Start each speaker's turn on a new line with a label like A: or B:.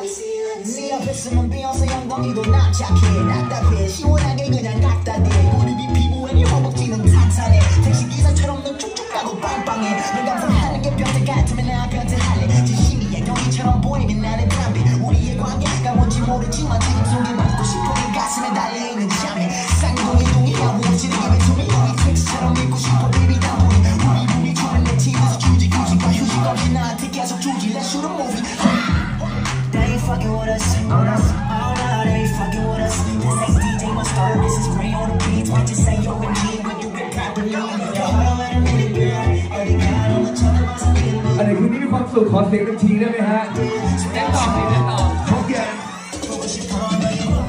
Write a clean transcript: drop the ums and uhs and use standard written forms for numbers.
A: 네 앞에서만 비어서 영광이도 납작해 답답해 시원하게 그냥 갖다 대 무릎이 피부에 허벅지는 탄탄해 택시기사처럼 넌 쭉쭉 가고 빵빵해 넌 감상하는 게 변태 같으면 나 변태할래 진심이야 연기처럼 보이면 나는 담배 우리의 관계가 뭔지 모르지만 지금 속에 먹고 싶어 내 가슴에 달려있는 잠에 쌍둥이 동이야 무엇이든 입에 숨이 우리 택시처럼 믿고 싶어 baby 담보니 우리 좋은 내 팀에서 주지 굳이과 휴식 없이 나한테 계속 주지 Let's shoot a movie They ain't fucking with us. Oh no, they ain't fucking with us. This ain't DJ Mustard, this is Gray on the beats. Bitches say yo and G when you get properly. Hold on, wait a minute, girl. Every guy on the top of my skin.
B: อันนี้คือนี่มีความสุขขอเสียงกันทีได้ไหมฮะแน่นอนแน่นอนโอเค